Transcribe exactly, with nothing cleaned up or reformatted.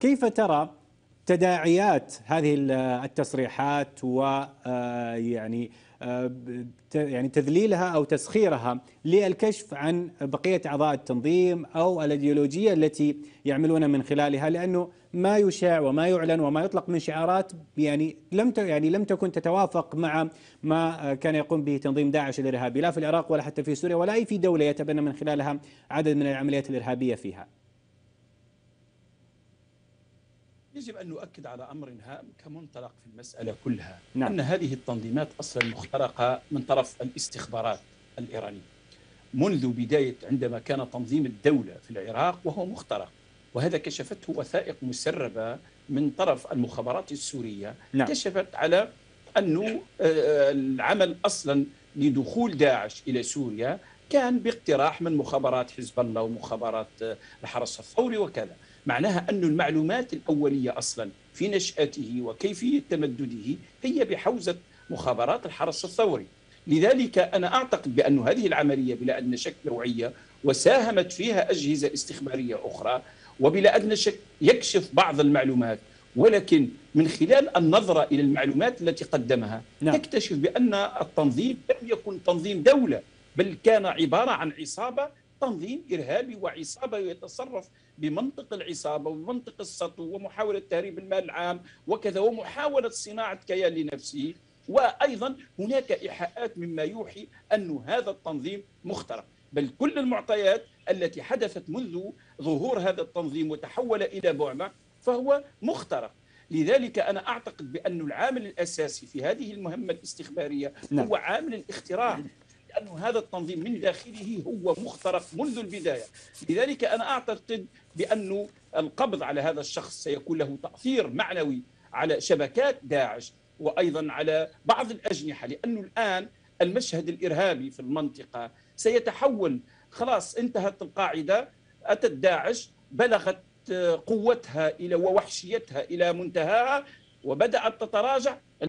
كيف ترى تداعيات هذه التصريحات ويعني يعني تذليلها أو تسخيرها للكشف عن بقية أعضاء التنظيم أو الأيديولوجية التي يعملون من خلالها؟ لأنه ما يشاع وما يعلن وما يطلق من شعارات يعني لم يعني لم تكن تتوافق مع ما كان يقوم به تنظيم داعش الإرهابي، لا في العراق ولا حتى في سوريا ولا أي في دولة يتبنى من خلالها عدد من العمليات الإرهابية فيها. يجب أن نؤكد على أمر هام كمنطلق في المسألة كلها. نعم. أن هذه التنظيمات أصلا مخترقة من طرف الاستخبارات الإيرانية منذ بداية عندما كان تنظيم الدولة في العراق وهو مخترق، وهذا كشفته وثائق مسربة من طرف المخابرات السورية. نعم. كشفت على أنه العمل أصلا لدخول داعش إلى سوريا كان باقتراح من مخابرات حزب الله ومخابرات الحرس الثوري وكذا. معناها أن المعلومات الأولية أصلا في نشأته وكيفية تمدده هي بحوزة مخابرات الحرس الثوري. لذلك أنا أعتقد بأن هذه العملية بلا أدنى شك نوعية، وساهمت فيها أجهزة استخبارية أخرى، وبلا أدنى شك يكشف بعض المعلومات، ولكن من خلال النظرة إلى المعلومات التي قدمها نعم. تكتشف بأن التنظيم لم يكن تنظيم دولة، بل كان عبارة عن عصابة، تنظيم إرهابي وعصابة يتصرف بمنطق العصابة وبمنطق السطو ومحاولة تهريب المال العام وكذا، ومحاولة صناعة كيان لنفسه. وأيضا هناك إيحاءات مما يوحي أن هذا التنظيم مخترق، بل كل المعطيات التي حدثت منذ ظهور هذا التنظيم وتحول إلى بعبع فهو مخترق. لذلك أنا أعتقد بأن العامل الأساسي في هذه المهمة الاستخبارية نعم. هو عامل الاختراق، لأن هذا التنظيم من داخله هو مخترق منذ البداية. لذلك أنا أعتقد بأن القبض على هذا الشخص سيكون له تأثير معنوي على شبكات داعش وأيضا على بعض الأجنحة، لأنه الآن المشهد الإرهابي في المنطقة سيتحول. خلاص انتهت القاعدة، أتت داعش، بلغت قوتها إلى ووحشيتها إلى منتهاها وبدأت تتراجع.